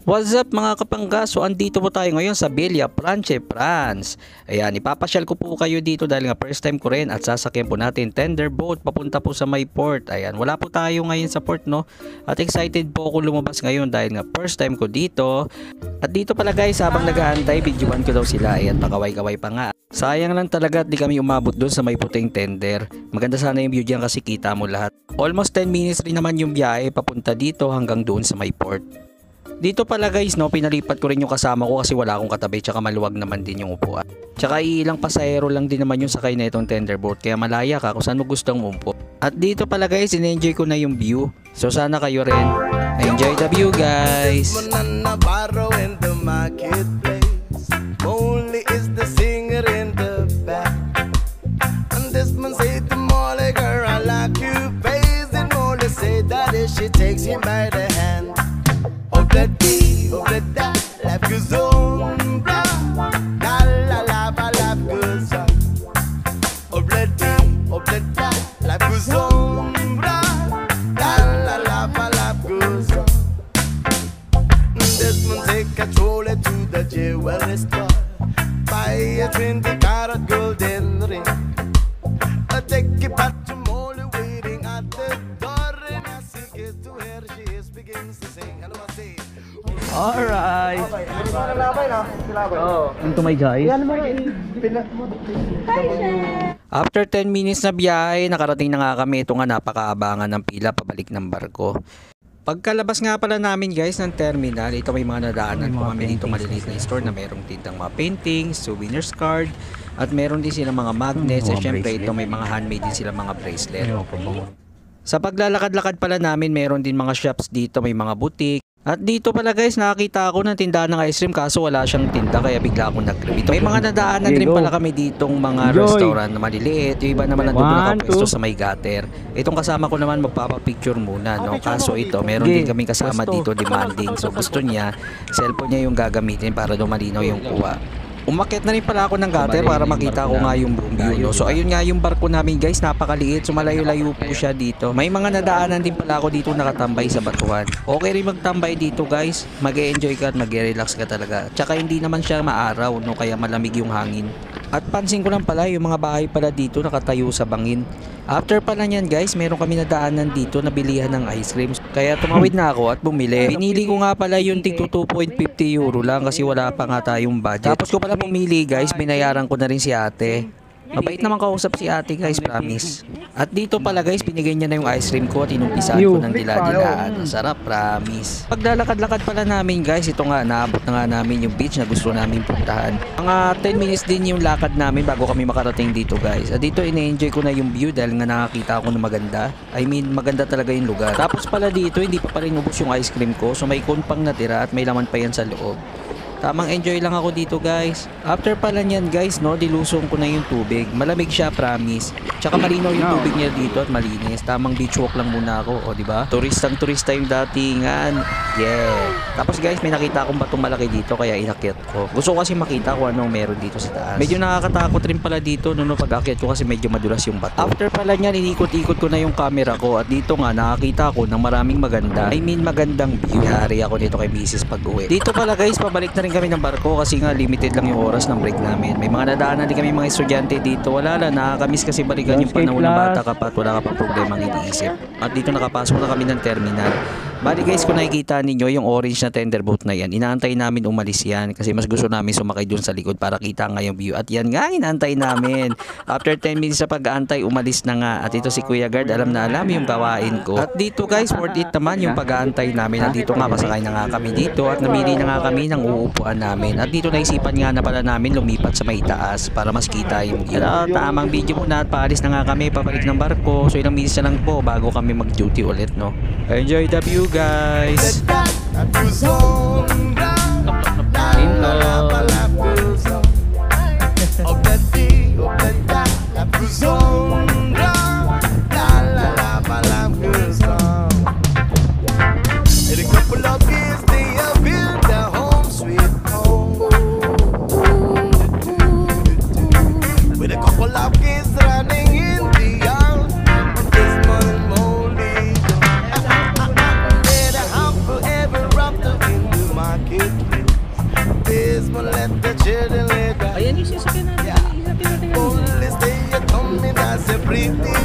What's up mga kapangga? So andito po tayo ngayon sa Villafranche, France. Ayan, ipapasyal ko po kayo dito dahil nga first time ko rin at sasakyan po natin tender boat papunta po sa may port. Ayan, wala po tayo ngayon sa port, no? At excited po ako lumabas ngayon dahil nga first time ko dito. At dito pala guys, habang nag-aantay, videoan ko daw sila. Ayan, pakaway-kaway pa nga. Sayang lang talaga at di kami umabot doon sa may puting tender. Maganda sana yung view dyan kasi kita mo lahat. Almost 10 minutes rin naman yung biyahe papunta dito hanggang doon sa may port. Dito pala guys, no, pinalipat ko rin yung kasama ko kasi wala akong katabi, tsaka maluwag naman din yung upuan. Tsaka ilang pasahero lang din naman yung sakay na itong tender boat, kaya malaya ka kung saan mo gustong umpo. At dito pala guys, in-enjoy ko na yung view. So sana kayo rin. Enjoy the view guys! She takes him by the hand. Of the day, of the da, life goes on, blah. La la la, life goes on. Of the day, of the da, life goes on, blah. La la la, life goes on. This man take a trolley to the jewelry store, buy a 20-carat golden ring. I take it back to Molly waiting at the door, and as he gets to her, she begins to sing. Hello, I say. Alright! Ito may guys. After 10 minutes na biyahe, nakarating na nga kami. Ito nga napakaabangan ng pila pabalik ng barko. Pagkalabas nga pala namin guys ng terminal, ito may mga nadaanan po kami dito maliliit na store na merong tintang mga paintings, souvenirs card, at meron din silang mga magnets, at syempre ito may mga handmade din silang mga bracelet. Sa paglalakad-lakad pala namin, meron din mga shops dito, may mga boutique. At dito pala guys, nakakita ako ng tindahan ng ice cream kaso wala siyang tinda kaya bigla akong nag-grab. May mga nadaanan din pala kami ditong mga restaurant na maliliit. Yung iba naman nandun nakapwesto sa may gutter. Itong kasama ko naman magpapapicture muna, no? Kaso ito, meron din kaming kasama dito demanding. So gusto niya, cellphone niya yung gagamitin para daw malinaw yung kuha. Umakyat na rin pala ako ng gutter para makita ko nga yung buong view, no? So ayun nga yung barko namin guys, napakaliit. So malayo-layo po siya dito. May mga nadaanan din pala ako dito nakatambay sa batuhan. Okay rin magtambay dito guys. Mag-e-enjoy ka at mag-relax ka talaga. Tsaka hindi naman siya maaraw, no? Kaya malamig yung hangin. At pansin ko lang pala yung mga bahay pala dito nakatayo sa bangin. After pala nyan guys, meron kami nadaanan dito na bilihan ng ice cream. Kaya tumawid na ako at bumili. Pinili ko nga pala yung tig 2.50 euro lang kasi wala pa nga tayong budget. Tapos ko pala pumili guys, binayaran ko na rin si ate. Mabait naman kausap si ate guys, promise. At dito pala guys, binigay niya na yung ice cream ko at inumpisahan ko ng dila-dilaan. Sarap, promise. Paglalakad-lakad pala namin guys, ito nga, naabot na nga namin yung beach na gusto namin puntahan. Mga 10 minutes din yung lakad namin bago kami makarating dito guys. At dito ine-enjoy ko na yung view dahil nga nakakita ako na maganda. I mean, maganda talaga yung lugar. Tapos pala dito, hindi pa rin ubos yung ice cream ko. So may kunpang natira at may laman pa yan sa loob. Tamang enjoy lang ako dito guys. After pala nyan guys, no, dilusong ko na yung tubig. Malamig siya, promise. Tsaka malinaw yung tubig niya dito at malinis. Tamang beach walk lang muna ako, o diba? Turistang-turista yung datingan. Yeah. Tapos guys, may nakita akong batong malaki dito kaya inakyat ko. Gusto ko kasi makita kung anong meron dito sa taas. Medyo nakakatakot rin pala dito no pag-akyat ko kasi medyo madulas yung bato. After pala nyan, inikot-ikot ko na yung camera ko at dito nga nakakita ko ng maraming maganda. I mean magandang view. Yari ako dito kay Mrs. pag-uwi. Dito pala guys, pabalik na rin kami ng barko kasi nga limited lang yung oras ng break namin. May mga nadaanan din kami mga estudyante dito. Wala lang, nakakamiss kasi balikan yung panahon na bata ka pa at wala ka pa problemang iniisip. At dito nakapasok na kami ng terminal. Bali guys, kung nakikita ninyo yung orange na tender boat na yan, inaantay namin umalis yan kasi mas gusto namin sumakay dun sa likod para kita nga yung view. At yan nga, inaantay namin. After 10 minutes sa pag-aantay, umalis na nga. At ito si Kuya Guard, alam na alam yung gawain ko. At dito guys, worth it naman yung pag-aantay namin. At dito nga, pasakay na nga kami dito at namili na nga kami ng uupuan namin. At dito naisipan nga na pala namin lumipat sa may taas para mas kita yung view. Tamang video muna at paalis na nga kami, pabalik ng barko. So ilang minutes na lang po bago kami mag-duty ulit, no? Enjoy the view guys! Forever up but let the children lay down. Ayan yung sasakyan natin. Yeah. Only stay you come in as a pretty